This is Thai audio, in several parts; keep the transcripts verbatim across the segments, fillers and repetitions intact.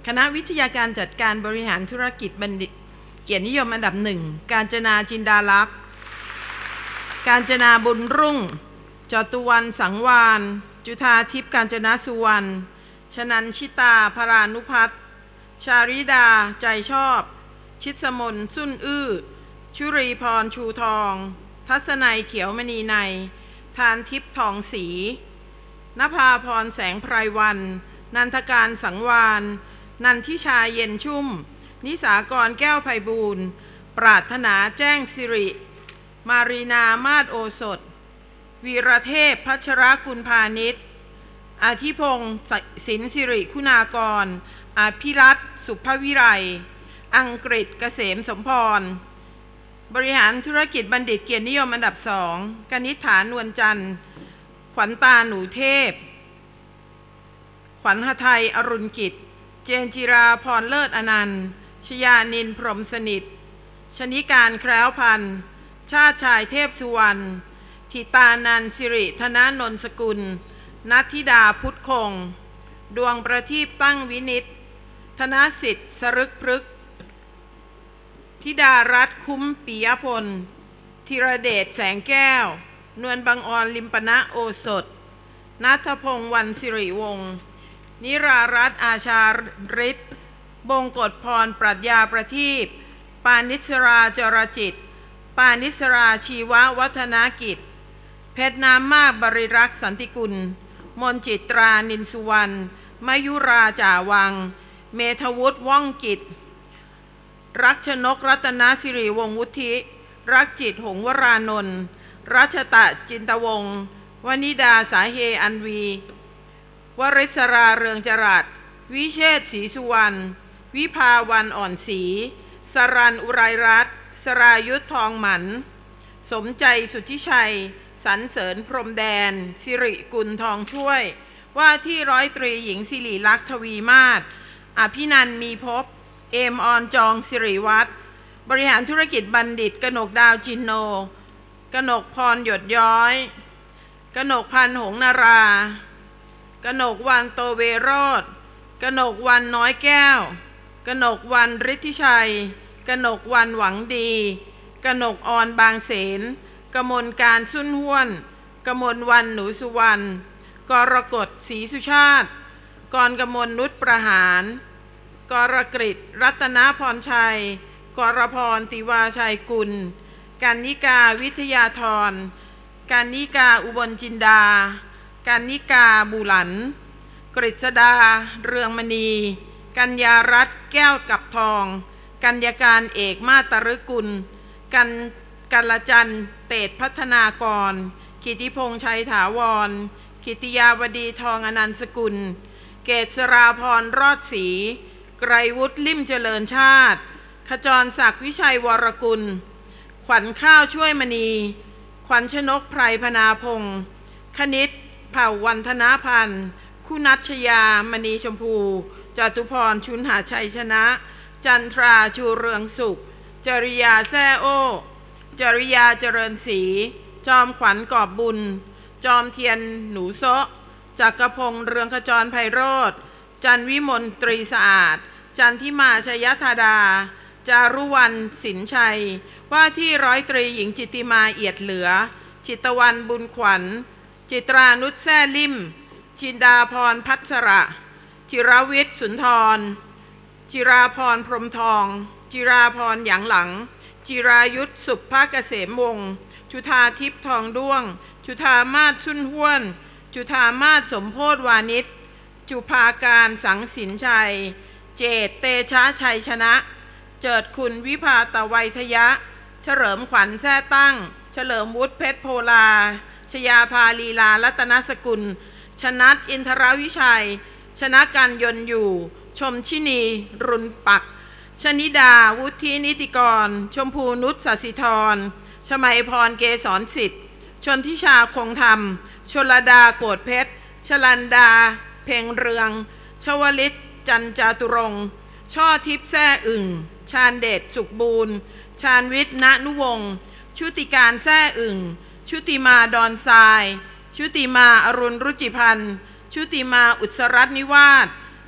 คณะวิทยาการจัดการบริหารธุรกิจบัณฑิตเกียรตินิยมอันดับหนึ่งกาญจนาจินดาลักษณ์กาญจนาบุญรุ่งจตุวรรณสังวานจุฑาทิพย์กาญจนาสุวรรณชนันชิตาพรานุพัฒน์ชาริดาใจชอบชิดสมนสุ้นอื้อชุรีพรชูทองทัศนัยเขียวมณีในทานทิพย์ทองศรีนภาพรแสงไพรวันนันทการสังวานนันทิชาเย็นชุ่มนิสากรแก้วไพบูลย์ปรารถนาแจ้งสิริมารีนามาศโอสถวีรเทพพัชรกุลพาณิชย์อาทิพงศ์สินสิริคุณากรอภิรัตน์สุภวิไลอังกฤษเกษมสมพรบริหารธุรกิจบัณฑิตเกียรตินิยมอันดับสองกนิษฐานวลจันทร์ขวัญตาหนูเทพขวัญหทัยอรุณกิจเจนจิราพรเลิศอนันต์ชยานินพรหมสนิทชนิการแคล้วพันธ์ชาติชายเทพสุวรรณทิตานันสิริธนานนสกุลนัทธิดาพุทธคงดวงประทีปตั้งวินิตธนสิทธิ์สรึกพฤกษ์ธิดารัตน์คุ้มปิยพลธีรเดชแสงแก้วนวลบังออนลิมปณะโอสถณัฐพงศ์วันสิริวงศ์นิรารัตน์อาชาฤทธิ์บงกฎพรปรัชญาประทีปปานิชราจรจิตปานิชราชีววัฒนากิจเพชรน้ำมากบริรักษ์สันติกุลมนจิตรานินสุวรรณมยุราจ่าวังเมธวุฒิว่องกิจรักชนกรัตนสิริวงศ์วุฒิรักจิตหงวรานนท์รัชตะจินตวงศ์วนิดาสาเฮอันวีวริศราเรืองจรัสวิเชษฐ์ศรีสุวรรณวิภาวันอ่อนศรีสรันอุไรรัตน์สรายุทธทองหมันสมใจสุทธิชัยสรรเสริญพรหมแดนสิริกุลทองช่วยว่าที่ร้อยตรีหญิงสิริลักษณ์ทวีมาศอภินันท์มีภพเอมออนจองสิริวัฒน์บริหารธุรกิจบัณฑิตกนกดาวจินโนกนกพรหยดย้อยกนกพันธ์หงนารากนกวันโตเวโรธกนกวันน้อยแก้วกนกวันฤทธิชัยกนกวันหวังดีกนกออนบางเสนกมลการสุนห้วนกมลวันหนูสุวรรณกรกฎศรีสุชาติกรกมลนุชประหารกรกฤษรัตนพรชัยกรพรติวาชัยกุลกันนิกาวิทยาธรกันนิกาอุบลจินดากันนิกาบุหลันกฤษดาเรืองมณีกัญญารัตน์แก้วกับทองกัญญาการเอกมาตรึกุลกันกัลจันทร์เตศพัฒนากรกิติพงษ์ชัยถาวรกิติยาวดีทองอนันต์สกุลเกษราพรรอดศรีไกรวุฒิลิ่มเจริญชาติขจรศักดิ์วิชัยวรกุลขวัญข้าวช่วยมณีขวัญชนกไพรพนาพงศ์คณิตเผ่าวันธนาพันธ์คุณัชยามณีชมพูจตุพรชุนหาชัยชนะจันทราชูเรืองสุขจริยาแซ่โอจริยาเจริญศรีจอมขวัญกอบบุญจอมเทียนหนูโซะจักรพงษ์เรืองขจรไพโรธจันวิมลตรีสะอาดจันทิมาชยธาดาจารุวรรณสินชัยว่าที่ร้อยตรีหญิงจิตติมาเอียดเหลือจิตวันบุญขวัญจิตรานุชแซ่ลิ่มจินดาพรพัชระจิรวิทย์สุนทรจิราพรพรหมทองจิราพรหยางหลังจิรายุทธสุภเกษมวงศ์จุฑาทิพย์ทองด้วงจุฑามาศสุนห้วนจุฑามาศสมโพธวานิชจุภาการสังสินชัยเจตเตชะชัยชนะเจิดคุณวิภาตวัยทยะเฉลิมขวัญแท้ตั้งเฉลิมวุฒิเพชรโพลาชยาภาลีลารัตนสกุลชนัทอินทรวิชัยชนะการยนต์อยู่ชมชินีรุนปักชนิดาวุฒินิติกรชมพูนุชสศิธรชมัยพรเกษรสิทธิ์ชนทิชาคงธรรมชลดาโกฏเพชรชลันดาเพ่งเรืองชวลิตจันจาตุรงค์ช่อทิพย์แซ่อึ่งชาญเดชสุขบูรณ์ชาญวิทย์ณนุวงศ์ชุติการแซ่อึ่งชุติมาดอนทรายชุติมาอรุณรุจิพันธ์ชุติมาอุศรัตน์นิวาส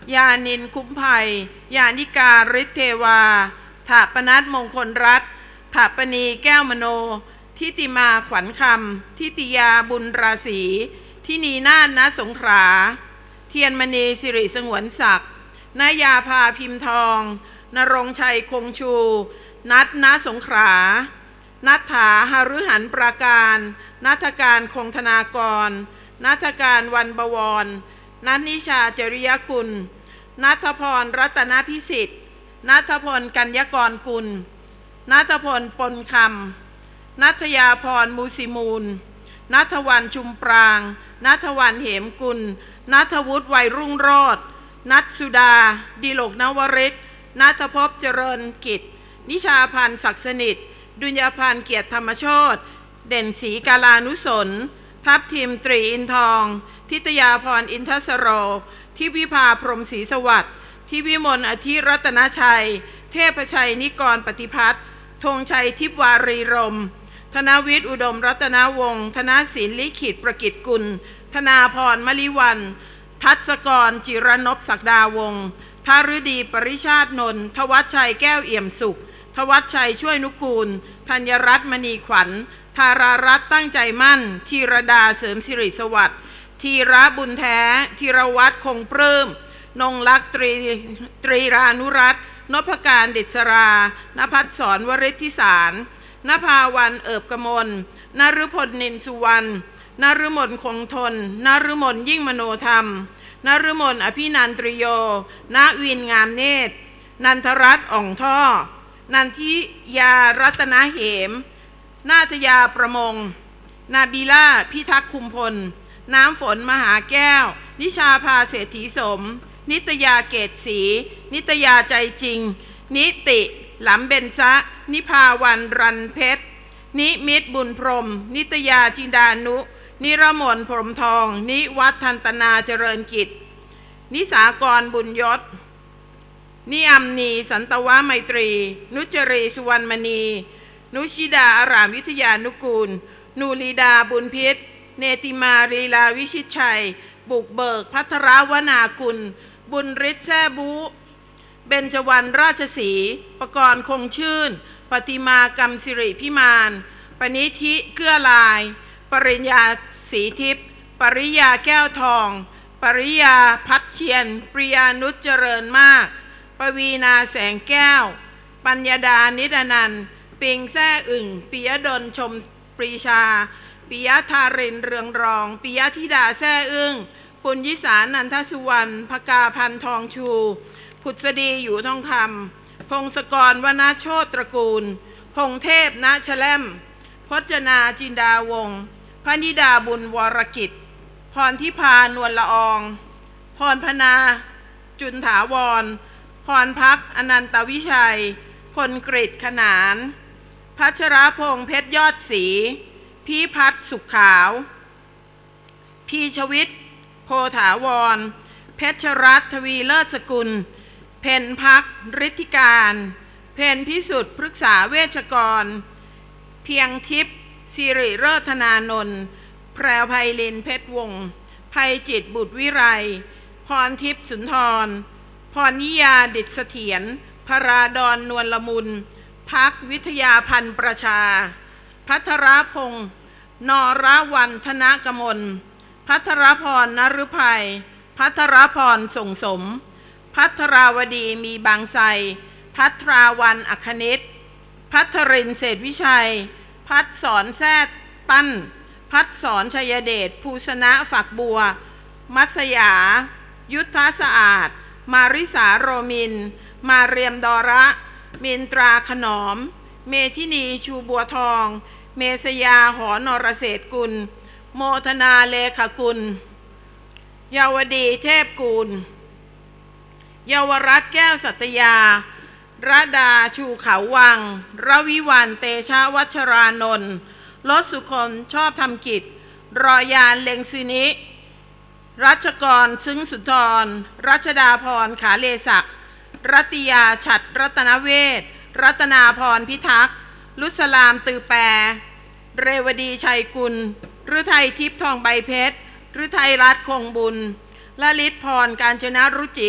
ยานินคุ้มภัยยานิการิทเทวาถาปนัสมงคลรัตน์ถาปณีแก้วมโนทิติมาขวัญคำทิติยาบุญราศีทินีนาฏณสงขลาเทียนมณีสิริสงวนศักดิ์นายาภาพิมพ์ทองนรงชัยคงชูนัทณสงขลานัทถาหฤหันปราการนัทการคงธนากรนัทการวันบวรนัทนิชาจริยกุลนัทพรรัตนพิสิทธิ์นัทพลกัญญกรกุลนัทพลปนคำนัทยาพรมูสิมูลนัทวันชุมปรางนัทวันเหมกุลนัทวุฒิไวยรุ่งโรจน์นัทสุดาดิโลกนวริศนัทภพเจริญกิจนิชาพันธ์ศักดิ์สนิทดุลยพันธ์เกียรติธรรมโชติเด่นศรีกาลานุสนทัพทีมตรีอินทองทิตยาพรอินทสโรทิวิภาพรหมศรีสวัสดิ์ทิวิมลอธิรัตนชัยเทพชัยนิกรปฏิพัฒน์ธงชัยทิพวารีรมธนวิทย์อุดมรัตนวงศ์ธนศิลป์ลิขิตประกิจกุลธนาพรมลิวันทัศกรจิรนพศักดาวงศ์ทาฤดีปริชาตินนท์ทวัชชัยแก้วเอี่ยมสุขทวัชชัยช่วยนุกูลธัญรัตน์มณีขวัญธารารัตน์ตั้งใจมั่นธีรดาเสริมสิริสวัสดิ์ธีระบุญแท้ธีรวัตรคงปลื้มนงลักษ์ตรีตรีรานุรัตน์นพการดิษรานภัสสรวริทธิสารนภาวันเอิบกมลนฤพลนินสุวรรณนฤมลคงทนนฤมลยิ่งมโนธรรมนฤมลอภินันตริโยณวินงามเนตรนันทรัตน์อ่องท่อนันทิยารัตนเหมนาทยาประมงนาบีล่าพิทักษ์คุมพลน้ำฝนมหาแก้วนิชาภาเศรษฐีสมนิตยาเกตศรีนิตยาใจจริงนิติหลำเบญซะนิพาวันรันเพชรนิมิตรบุญพรมนิตยาจินดานุนิรมนพรหมทองนิวัฒนตนาเจริญกิจนิสากรบุญยศนิอัมนีสันตวะไมตรีนุจรีสุวรรณมณีนุชิดาอารามวิทยานุกูลนูลีดาบุญพิษเนติมาลีลาวิชิตชัยบุกเบิกพัทรวนากุลบุญฤทธิ์แซ่บูเบญจวรรณราชสีประกรณ์คงชื่นปฏิมากรรมสิริพิมานปณิธิเกื้อลายปริญญาศรีทิพย์ปริยาแก้วทองปริยาพัดเชียนปริยานุชเจริญมากปวีนาแสงแก้วปัญญาดานิดานันท์ปิงแซ่อึ่งปิยดลชมปรีชาปิยธารินเรืองรองปิยธิดาแซ่อึ้งปุญยิสานันทสุวรรณภกาพันทองชูผุดสดีอยู่ทองคำพงศกรวนาโชตตระกูลพงเทพณชแลมพจนาจินดาวงศ์พนิดาบุญวรกิจพรทิพานวลละอองพรพนาจุนถาวรพรพักอนันตวิชัยพลกฤษขนานพัชรพงษ์เพชรยอดศรีพี่พัฒน์สุขขาวพี่ชวิตโพธาวรเพชรรัตน์ทวีเลิศสกุลเพนพักฤทธิการเพนพิสุทธิ์พฤกษาเวชกรเพียงทิพย์สิริเลิศธนานนท์แพรวไพลินเพชรวงศ์ภัยจิตบุตรวิไรพรทิพย์สุนทรพรนิยาดิษเสถียรพราดอนนวลละมุนพักวิทยาพันธ์ประชาพัทรพงศ์นรวันธนกมลพัทรพรนฤภัยพัทรพรส่งสมพัทราวดีมีบางไทรพัทราวันอัคนิตพัทรินเศรษฐวิชัยพัทสอนแซ่ตั้นพัทสอนชัยเดชภูสนะฝักบัวมัสยายุทธสะอาดมาริสาโรมินมาเรียมดอระมินตราขนอมเมธินีชูบัวทองเมษยาหอนรเศรษฐกุลโมทนาเลขกุลเยาวดีเทพกุลเยาวรัตน์แก้วสัตยาระดาชูเขาวังรวิวันเตชะวัชรานนท์รสสุคนชอบทำกิจรอยานเล็งซินิรัชกรซึ้งสุนทรรัชดาพรขาเลศักดิ์รัตยาฉัตรรัตนเวชรัตนาพรพิทักษ์ลุสลามตือแปรเรวดีชัยกุลฤทัยทิพย์ทองใบเพชรฤทัยรัตน์คงบุญละลิศพรกาญจนรุจิ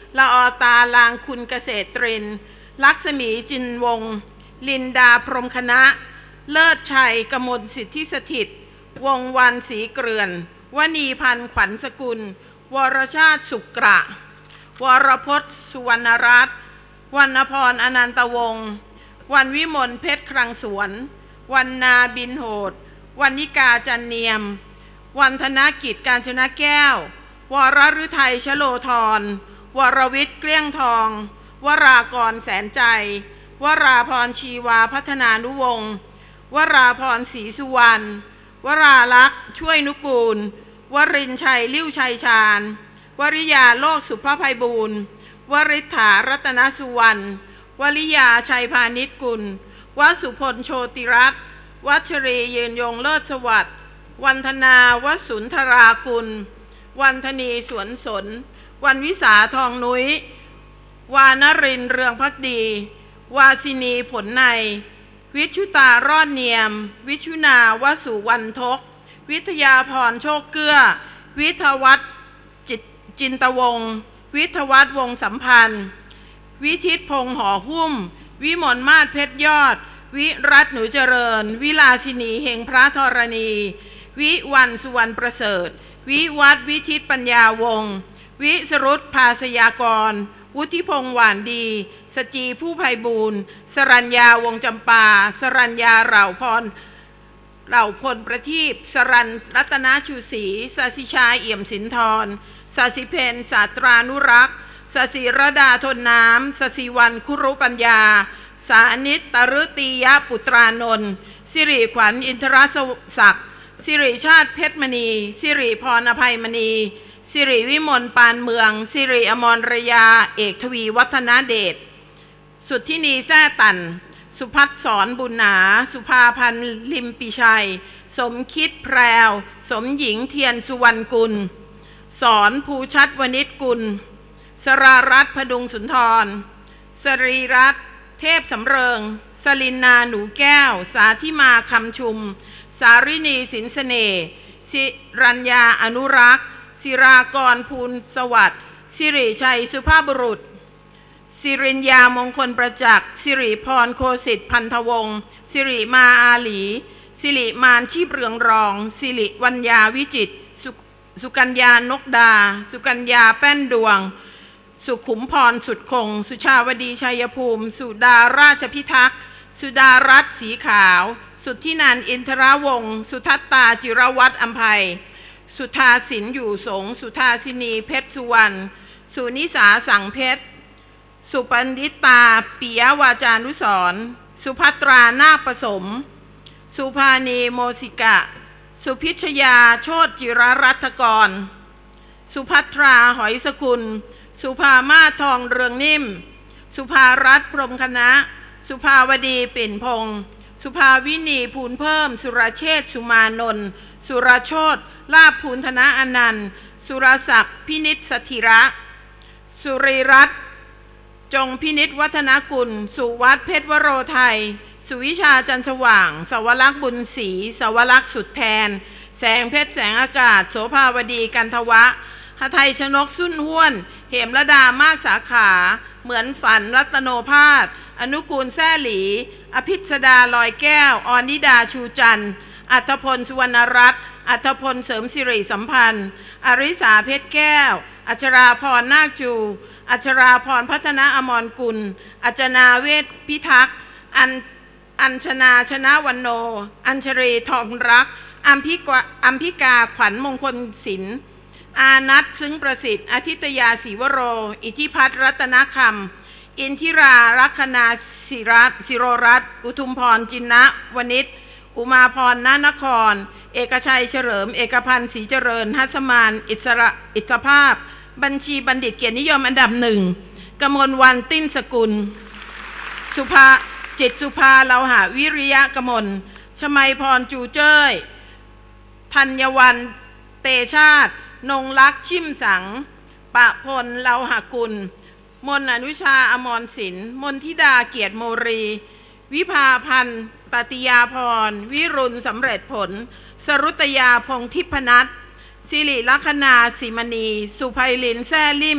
ละออตาลางคุณเกษตรินลักษมีจินวงศ์ลินดาพรหมคณะเลิศชัยกมลสิทธิสถิตวงศ์วันศรีเกลื่อนวณีพันธ์ขวัญสกุลวรชาติสุกระวรพจน์สุวรรณรัตน์วรรณพรอนันตวงศ์วันวิมลเพชรครังสวนวันนาบินโหดวันนิกาจันเนียมวันธนกิจการชนะแก้ววรฤทัยชโลธรวรวิทย์เกลี้ยงทองวรากรแสนใจวราพรชีวาพัฒนานุวงศ์วราพรศรีสุวรรณวราลักษณ์ช่วยนุกูลวรินชัยลิ้วชัยชาญวริยาโลกสุภาภัยบูรณ์วริษฐารัตนสุวรรณวริยาชัยพานิชกุลวสุพลโชติรัตน์วัชรียืนยงเลิศสวัสดิ์วันธนาวสุนทรากุลวันธนีสวนสนวันวิสาทองนุ้ยวานรินเรืองภักดีวาสินีผลในวิชุตารอดเนียมวิชุนาวสุวรรณทกวิทยาพรโชคเกื้อวิทวัฒน์จินตวงศ์วิทวัฒน์วงสัมพันธ์วิทิตพงษ์หอหุ้มวิมลมาศเพชรยอดวิรัตน์หนูเจริญวิลาสินีเฮงพระธรณีวิวันสุวรรณประเสริฐวิวัฒน์วิทิตปัญญาวงศ์วิสรุตภาสยากรวุฒิพงษ์หวานดีสจีผู้ไพบูลย์สรัญญาวงจำปาสรัญญาเหล่าพรเหล่าพลประทีปสรัญรัตนชูศรีสศิชาเอี่ยมสินทรสศิเพนศาตรานุรักษ์สศิรดาทนน้ำสศิวันคุรุปัญญาสานิตตรุตียปุตรานนท์สิริขวัญอินทรศักดิ์สิริชาติเพชรมณีสิริพรอภัยมณีสิริวิมลปานเมืองสิริอมรรยาเอกทวีวัฒนาเดชสุทธินีแซ่ตันสุพัฒสอนบุญหนาสุภาพันธ์ลิมปิชัยสมคิดแพรวสมหญิงเทียนสุวรรณกุลสอนภูชัดวณิชกุลสรารัตน์พดุงสุนทรสรีรัตน์เทพสำเริงสลินนาหนูแก้วสาธิมาคำชุมสารินีสินเสน่ห์สิรัญญาอนุรักษ์ศิรากรภูลสวัสดิ์สิริชัยสุภาพบุรุษสิริญญามงคลประจักษ์สิริพรโคสิทธิ์พันธวงศ์สิริมาอาหลีสิริมานชีพเรืองรองสิริวัญญาวิจิตร ส, สุกัญญานกดาสุกัญญาแป้นดวงสุขุมพรสุดคงสุชาวดีชัยภูมิสุดาราชพิทักษ์สุดารัตน์สีขาวสุทธินันท์อินทรวงศ์สุทัตตาจิรวัฒน์อัมภัยสุธาสินอยู่สงสุธาสินีเพชรสุวรรณสุนิสาสังเพชรสุปันดิตาปิยวาจานุสรณ์สุภัตรานาคประสมสุภานีโมสิกะสุพิชยาโชติจิรรัตกรสุภัทราหอยสกุลสุภามาทองเรืองนิ่มสุภารัตน์พรหมคณะสุภาวดีปิ่นพงศ์สุภาวินีภูลเพิ่มสุรเชษฐ์สุมานนท์สุรโชติลาภภูลธนะอนันต์สุรศักดิ์พินิจสถิระสุริรัตน์จงพินิจวัฒนกุลสุวัฒน์เพชรวโรไทยสุวิชาจันทร์สว่างสวรักษ์บุญศรีสวรักษ์สุดแทนแสงเพชรแสงอากาศโสภาวดีกันทวะหทัยชนกสุนห้วนเหมระดามากสาขาเหมือนฝันรัตโนภาสอนุกูลแซ่หลีอภิษดาลอยแก้วอนิดาชูจันทร์อัธพลสุวรรณรัตน์อัธพลเสริมสิริสัมพันธ์อริสาเพชรแก้วอัชราพรนาคจูอัชราพรพัฒนาอมรกุลอัจนาเวทพิทักษ์อัญอัญชนาชนะวันโนอัญชรีทองรักอัมพิกาอัมพิกาขวัญมงคลศิลป์อานัทซึ้งประสิทธิ์อาทิตยาศรีวโรอิทธิพัฒน์รัตนคำอินทิราลัคนาศิรัตศิโรรัตน์อุทุมพรจินนะวณิชอุมาพรนานครเอกชัยเฉลิมเอกพันธ์ศรีเจริญหัสมานอิสระอิสภาพบัญชีบัณฑิตเกียรตินิยมอันดับหนึ่งกมลวันติ้นสกุลสุภาจิตสุภาเลาหาวิริยะกมลชมัยพรจูเจ้ยธัญวันเตชาตินงลักษ์ชิมสังปะพลเลาหากุลมนอนุชาอมรศิลป์มนทิดาเกียรติโมรีวิภาพันธ์ตติยาพรวิรุณสำเร็จผลสรุตยาพงทิพนัทสิริลัคนาศิมณีสุภัยลินแซ่ลิ่ม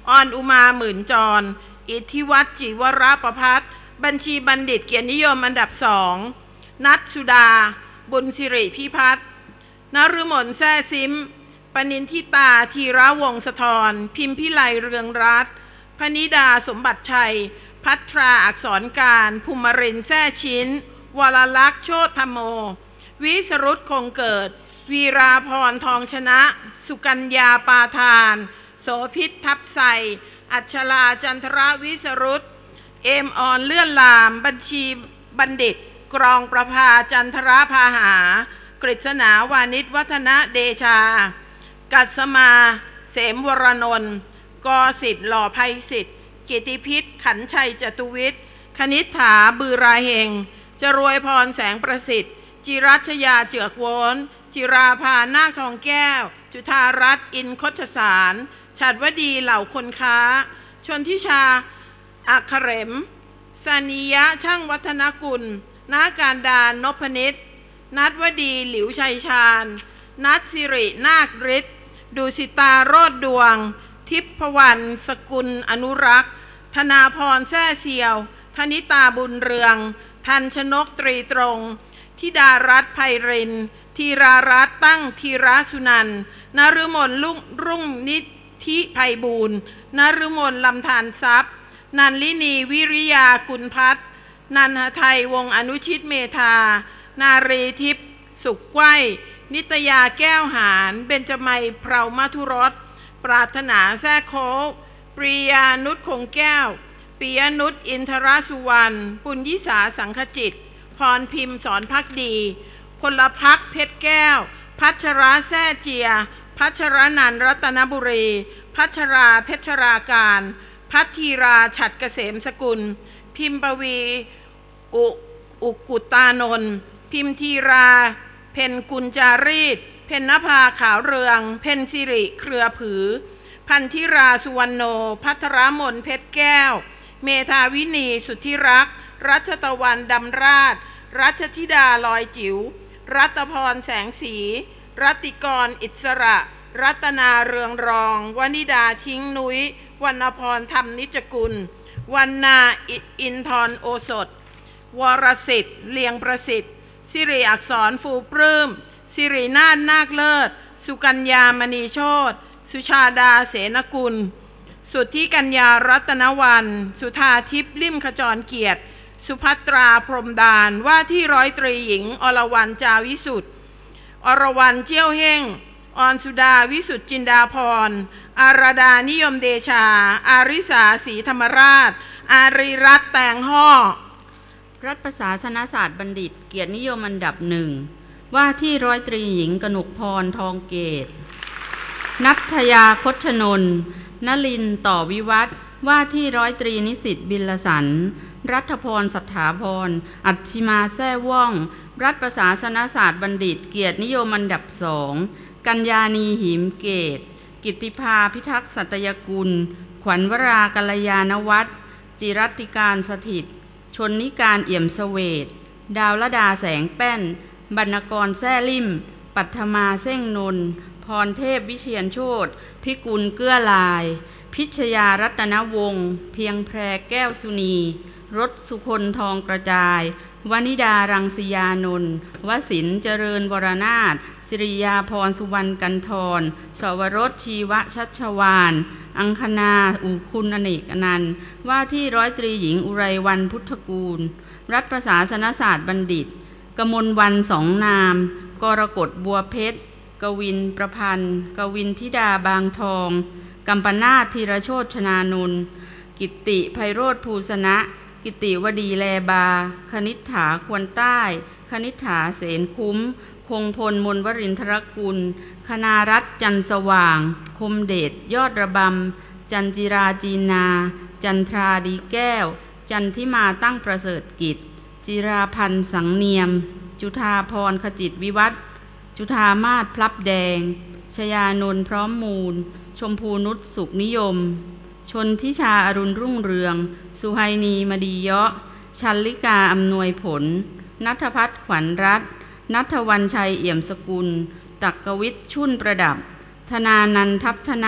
ออนอุมาหมื่นจรอิทธิวัฒน์จิวรประภัสบัญชีบัณฑิตเกียรตินิยมอันดับสองนัทสุดาบุญสิริพิพัฒน์นฤมลแซ่ซิมปนินทิตาธีระวงศ์สะทรพิมพิไลเรืองรัตน์พนิดาสมบัติชัยพัทราอักษรการภูมิรินทร์แซ่ชิ้นวรลักษณ์โชติธรรมโมวิสรุตคงเกิดวีราพรทองชนะสุกัญญาปาทานโสภิตทับใสอัชราจันทรวิสรุตเอมออนเลื่อนลามบัญชีบัณฑิตกรองประภาจันทรพาหากฤษณาวานิชวัฒนเดชากัสมาเสมวรนนท์กอสิทธิ์หล่อภัยสิทธิ์กิติพิษขันชัยจตุวิทย์คณิษฐาบือราเฮงจรวยพรแสงประสิทธิ์จิรัชยาเจือกโวนจิราภานาคทองแก้วจุธารัตน์อินคชสารฉัตรวดีเหล่าคนค้าชนทิชาอัคเรมสานิยะช่างวัฒนกุลนาการดานนพนิชนัทวดีหลิวชัยชาญนัทสิรินาคฤทธิ์ดุสิตาโรจน์ดวงทิพวรรณสกุลอนุรักษ์ธนาพรแซ่เซียวธนิตาบุญเรืองทันชนกตรีตรงธิดารัตน์ไพรินธีรารัตน์ตั้งธีระสุนันท์นฤมลลุ่งรุ่งนิธิไพบูลย์นฤมลลำธารทรัพย์นันลินีวิริยากุลพัฒน์นันหทัยวงศ์อนุชิตเมธานารีทิพย์สุขไว้นิตยาแก้วหารเบญจมัยเพรามัทุรสปรารถนาแซ่โคปริยานุชคงแก้วปิยนุชอินทรสุวรรณปุญยิสาสังขจิตพรพิมพ์สอนพักดีพลพักเพชรแก้วพัชราแซ่เจียพัชรนันท์รัตนบุรีพัชราเพชราการพัทธีราฉัตรเกษมสกุลพิมปวีอุอุกุตานนท์พิมธีราเพนกุลจารีตเพนนภาขาวเรืองเพนสิริเครือผือพันธิราสุวรรณโนพัทรมนเพชรแก้วเมธาวินีสุทธิรักษ์รัชตะวันดำราชรัชธิดาลอยจิ๋วรัตพรแสงสีรัติกรอิสระรัตนาเรืองรองวนิดาทิ้งนุ้ยวรรณพรธรรมนิจกุลวรรณาอินทรโอสถวรสิทธิ์เลียงประสิทธิ์สิริอักษรฟูปลื้มสิรินาถนาคเลิศสุกัญญามณีโชติสุชาดาเสนกุลสุทธิกัญญารัตนวันสุธาทิพย์ลิ่มขจรเกียรติสุภัตราพรหมดานว่าที่ร้อยตรีหญิงอรวรรณจาวิสุทธิ์อรวรรณเจี้ยวเฮ่งอรสุดาวิสุทธิจินดาพรอาราดานิยมเดชาอาริสาศรีธรรมราชอารีรัตน์แตงห่อรัฐประศาสนศาสตร์บัณฑิตเกียรตินิยมอันดับหนึ่งว่าที่ร้อยตรีหญิงกนกพรทองเกตนัทยาคชนนท์นลินต่อวิวัฒน์ว่าที่ร้อยตรีนิสิตบิลสันรัฐพรสัทธาพรอัจฉิมาแซ่ว่องรัฐประศาสนศาสตร์บัณฑิตเกียรตินิยมอันดับสองกัญญาณีหิมเกตกิตติภาพิทักษ์สัตยกุลขวัญวรากัลยาณวัฒน์จิรัติการสถิตชนนิการเอี่ยมเสวตดาวละดาแสงแป้นบรรณกรแซ่ลิ่มปัทมาเส้งนนท์พรเทพวิเชียรโชติพิกุลเกื้อลายพิชยารัตนวงศ์เพียงแพรแก้วสุนีรสสุคนทองกระจายวนิดารังสียานนท์วสินเจริญวรนาถสิริยาพรสุวรรณกันทรสวรสชีวชัชวานอังคณาอุคุณอเนกอนันต์ว่าที่ร้อยตรีหญิงอุไรวรรณพุทธกูลรัฐประศาสนศาสตร์บัณฑิตกมลวันสองนามกรกฎบัวเพชรกวินประพันธ์กวินธิดาบางทองกัมปนาถธีรโชติชนานนท์กิตติไพโรธภูสนะกิติวดีแลบาคณิษฐาควรใต้คณิษฐาเสนคุ้มคงพลมนวรินทรกุลคณารัตน์จันสว่างคมเดชยอดระบำจันจิราจีนาจันทราดีแก้วจันทิมาตั้งประเสริฐกิจจิราพันธ์สังเนียมจุฑาพรขจิตวิวัฒน์จุฑามาศพลับแดงชยานนท์พร้อมมูลชมพูนุชสุขนิยมชนทิชาอรุณรุ่งเรืองสุไฮนีมดีเยาะชัลลิกาอำนวยผลณัฐพัฒน์ขวัญรัตน์ณัฐวันชัยเอี่ยมสกุลตักกวิทย์ชุ่นประดับธนานันทัพธนะ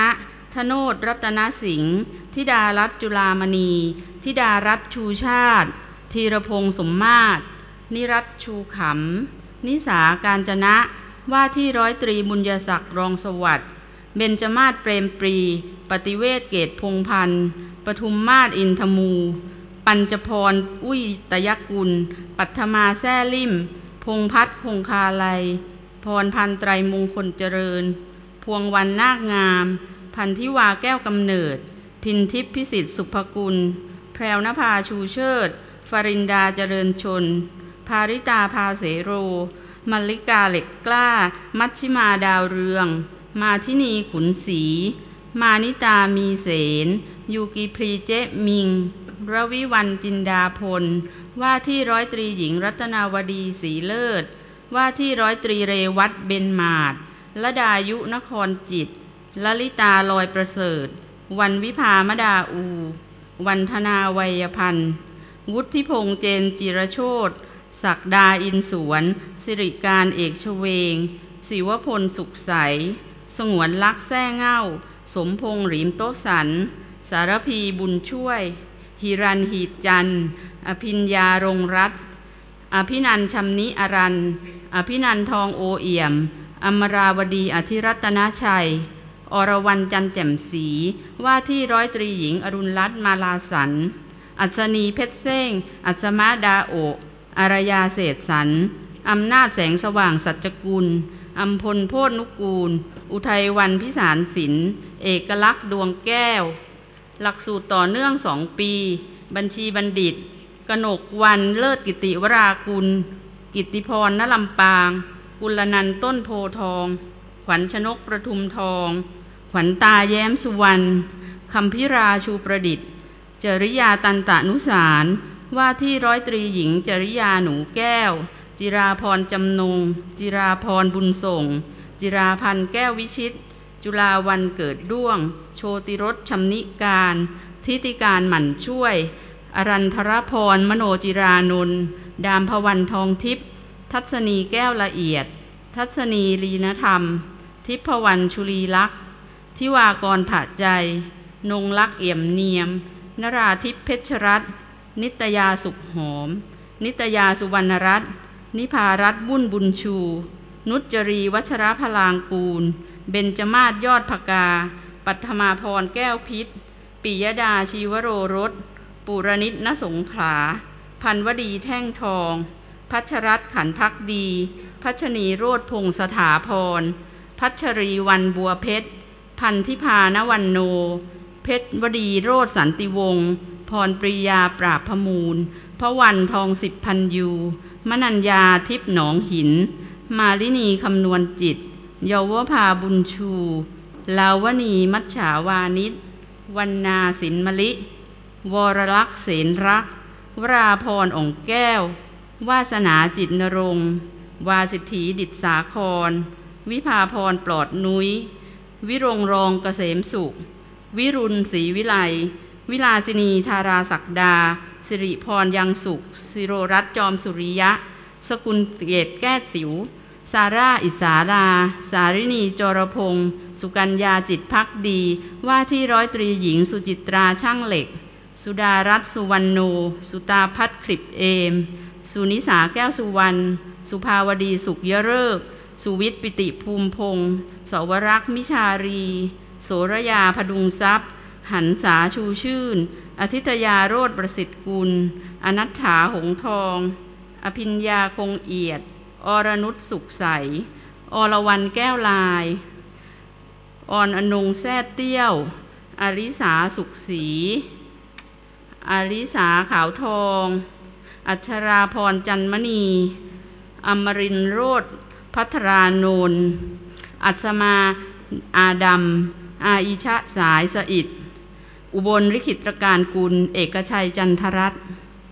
ธโนทรัตนสิงห์ธิดารัตน์จุฬามณีธิดารัตน์ชูชาติธีรพงษ์สมมาตรนิรัตน์ชูขำนิสาการจนะว่าที่ร้อยตรีบุญยศักดิ์รองสวัสดิ์เบญจมาศเปรมปรีปฏิเวศเกตพงษ์พันธ์ปทุมมาศอินทมูปัญจพรอุ้ยตยกุลปัทมาแซ่ลิ่มพงพัฒน์คงคาลัยพรพันธ์ไตรมงคลเจริญพวงวันนาคงามพันธิวาแก้วกำเนิดพินทิพย์พิสิทธิ์สุภกุลแพรวนภาชูเชิดฟรินดาเจริญชนภาริตาภาเสโรมัลลิกาเหล็กกล้ามัชชิมาดาวเรืองมาทินีขุนศรีมานิตามีเสนยูกิพรีเจมิงรวิวันจินดาพลว่าที่ร้อยตรีหญิงรัตนาวดีศรีเลิศว่าที่ร้อยตรีเรวัตเบญมาศละดายุนครจิตลลิตาลอยประเสริฐวันวิภามดาอูวันธนาวัยพันธ์วุฒิพงษ์เจนจิรโชตศักดาอินสวนสิริการเอกชเวงศิวพลสุขใสสงวนลักษณ์แซ่เง่าสมพงษ์หรีมโตสันสารพีบุญช่วยหิรันหีจันทร์อภิญญารงรัตน์อภินันท์ชำนิอรันอภินันท์ทองโอเอี่ยมอมราวดีอธิรัตนชัยอรวรรณจันแจ่มศรีว่าที่ร้อยตรีหญิงอรุณรัตน์มาลาสันอัศนีเพชรเซ้งอัศมาดาโออารยาเศษสรรอำนาจแสงสว่างสัจกุลอัมพลโพธนุกูลอุทัยวันพิสารศิลป์เอกลักษณ์ดวงแก้วหลักสูตรต่อเนื่องสองปีบัญชีบัณฑิตกนกวันเลิศกิติวรากุลกิตติพรณลำปางกุลนันท์ต้นโพทองขวัญชนกประทุมทองขวัญตาแย้มสุวรรณคำพิราชูประดิษฐ์จริยาตันตนุสารว่าที่ร้อยตรีหญิงจริยาหนูแก้วจิราพรจำนงจิราพรบุญส่งจิราพันธ์แก้ววิชิตจุฬาวันเกิดด้วงโชติรสชำนิการทิติการหมั่นช่วยอรันทรพรมโนจิรานนท์ดามพวันทองทิพย์ทัศนีแก้วละเอียดทัศนีลีนธรรมทิพวรรณชุลีลักษณ์ทิวากรผะใจนงลักษ์เอี่ยมเนียมนราทิพย์เพชรรัตน์นิตยาสุขหอมนิตยาสุวรรณรัตน์นิพารัตน์บุญบุญชูนุจรีวัชรพลางกูลเบญจมาศยอดภกาปัทมาพรแก้วพิษปิยดาชีวโรรสปุรณิตณสงขลาพันวดีแท่งทองพัชรัตน์ขันพักดีพัชนีโรธพงษ์สถาพรพัชรีวันบัวเพชรพันธิพานวันโนเพชรวดีโรธสันติวงศ์พรปริยาปราบพมูลพระวันทองสิบพันยูมนัญญาทิพย์หนองหินมาลินีคำนวณจิตเยาวภาบุญชูลาวณีมัจฉาวานิชวรรณาสินมลิวรลักษณ์เสนรักวราพรอ่องแก้ววาสนาจิตนรงค์วาสิทธิดิษสาครวิภาพรปลอดนุ้ยวิรงรองเกษมสุขวิรุณศรีวิไลวิลาสินีธาราศักดาสิริพรยังสุขสิโรรัตน์จอมสุริยะสกุลเกตแก้จิ๋วซาร่าอิสาราสารินีจรพงศ์สุกัญญาจิตภักดีว่าที่ร้อยตรีหญิงสุจิตราช่างเหล็กสุดารัตน์สุวรรณโนสุตาพัฒน์คลิปเอมสุนิสาแก้วสุวรรณสุภาวดีสุขยฤกษ์สุวิทย์ปิติภูมิพงศ์สวรักษ์มิชารีโสรยาพดุงทรัพย์หันษาชูชื่นอธิตยาโรธประสิทธิ์กุลอนัฏฐาหงทองอภิญญาคงเอียดอรนุชสุขใสอรวรรณแก้วลายออนอนงแซ่เตี้ยวอริสาสุขศรีอริสาขาวทองอัชราพรจันมณีอมรินทร์โรธพัทรานนท์อัศมาอาดัมอาอิชะสายสอิดอุบลลิขิตรการกุลเอกชัยจันทรัตน์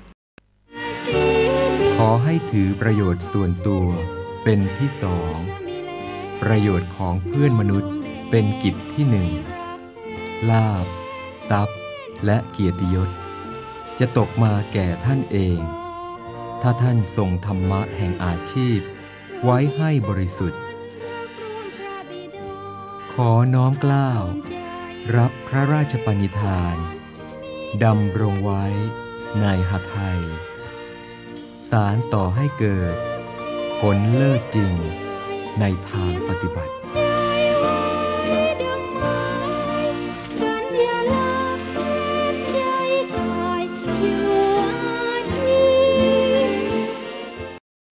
ขอให้ถือประโยชน์ส่วนตัวเป็นที่สองประโยชน์ของเพื่อนมนุษย์เป็นกิจที่หนึ่งลาภทรัพย์และเกียรติยศจะตกมาแก่ท่านเองถ้าท่านทรงธรรมะแห่งอาชีพไว้ให้บริสุทธิ์ขอน้อมเกล้ารับพระราชปณิธานดำรงไว้ในหทัยสารต่อให้เกิดผลเลิศจริงในทางปฏิบัติ